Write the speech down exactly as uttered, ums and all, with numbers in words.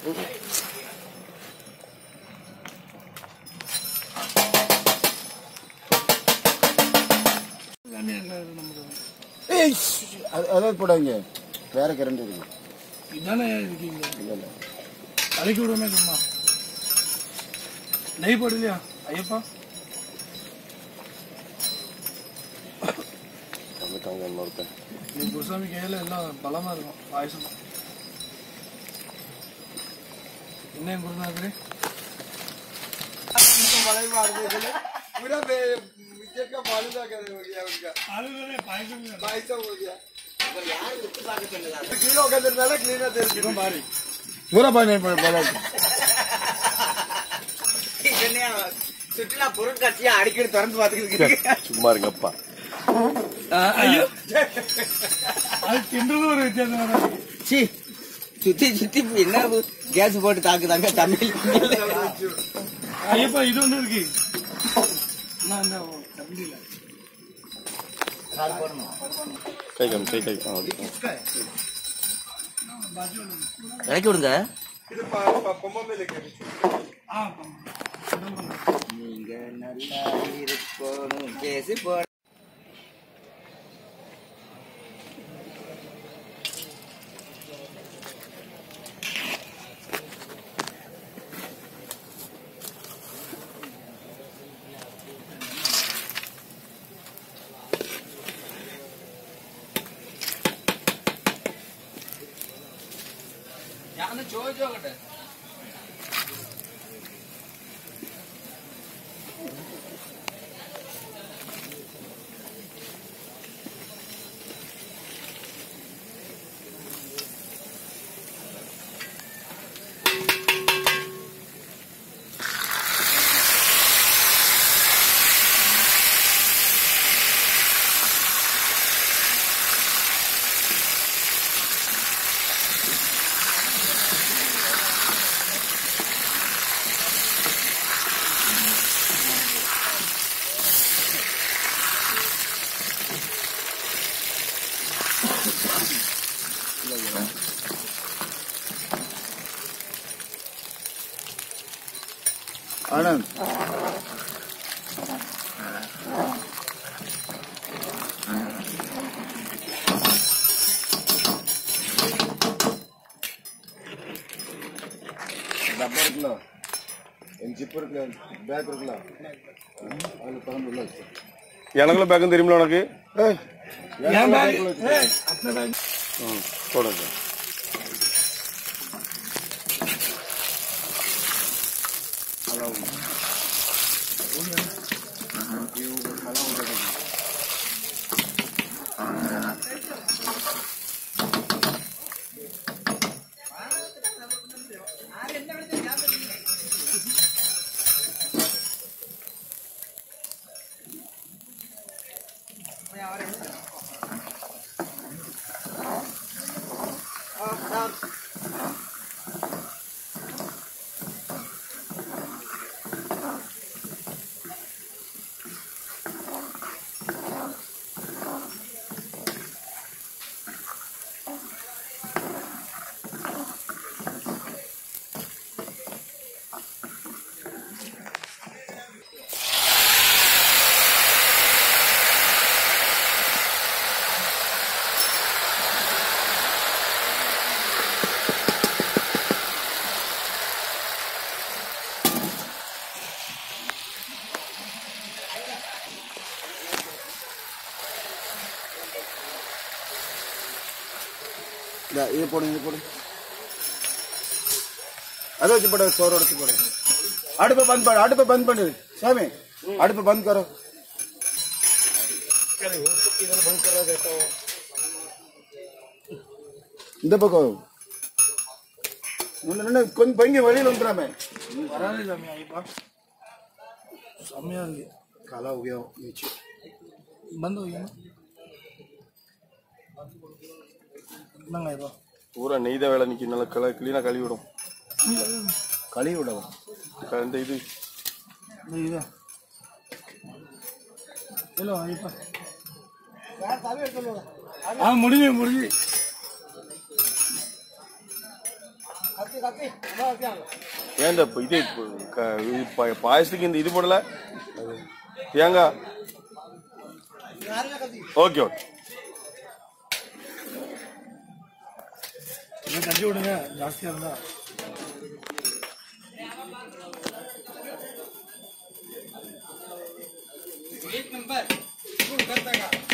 அதாவது போடாங்க வேற கரண்ட் இருக்கு இதானே இருக்கீங்க அழைக்க விடுமே சும்மா நெய் போடலையா ஐயப்பா நீ குருசாமி கையில எல்லாம் பலமா இருக்கும் பாயசம் என்ன குருநாதரே சுற்றுலா பொருட்காட்சியா அடிக்கடி திறந்து பாத்துக்கிட்டு சும்மா இருங்கப்பா. ஐயோ அது தின்றது ஒரு வித்தியாசம். சுத்தி சுத்தி என்ன கேஸ் போட்டு தாக்குதாங்க தமிழ். ஐயப்பா இது ஒண்ணு இருக்கு கை கை கை கை இறக்கி விடுங்க. நீங்க நல்லா இருக்கணும் கேசி போட ചോദിച്ചോക്കട്ടെ. आनंद डब्बा இருக்குல என் ஜிப் இருக்குல பேக் இருக்குல அதுல பணம் உள்ள வச்சு எனக்குள்ள பேக் தெரியுமா உனக்கு ஏய் என் பேக் ஏய் அப்பன பேக் ம் போடுங்க ஹலோ ஒண்ணு இது நல்லா ஓடுது ये पड़े ये पड़े अरे जी पड़े सौ रोड पड़े आड़ पे बंद पड़ आड़ पे बंद पड़े सामे आड़ पे बंद करो अरे वो तो किधर बंद करा देता हो इधर पको उन्होंने कौन पंगे वली लंबरा में वरा नहीं जमी आई बा समय आ गया काला हो गया नीचे बंद हो गया ना पूरा நெய்த வேலை நிக்கி நல்ல கல க்ளீனா கழுவி விடும் கழுவி விடவும் இந்த இது இது ஹலோ ஐப்பா யார் சாவி எடுத்துறோம் ஆ முடிஞ்சு முடிஞ்சு ஏன்டா இப்ப இது க- இது பா- பாயசத்துக்கு இந்த இது போடல தேங்காய் ஓகே ஓகே இன்னும் கஞ்சி விடுங்க ஜாஸ்தியா இருந்தா एक नंबर